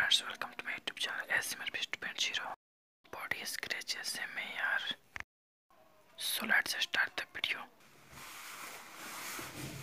viewers, welcome to my YouTube channel ASMR Beast 2.0. Body scratches है मैं यार. So let's start the video.